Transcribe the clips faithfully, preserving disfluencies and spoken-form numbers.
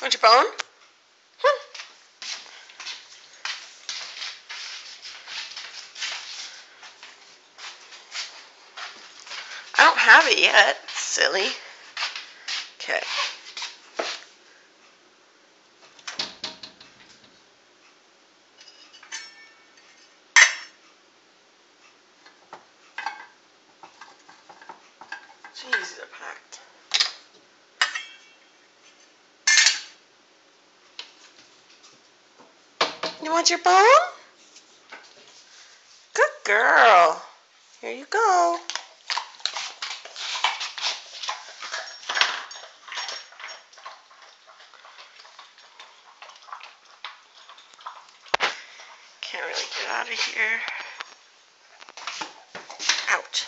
Want your bone? Come on. I don't have it yet, silly. Okay. Jeez, they're packed. You want your bone? Good girl. Here you go. Can't really get out of here. Ouch.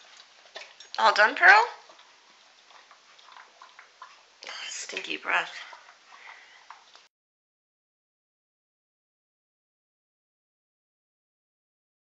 All done, Pearl? Stinky breath.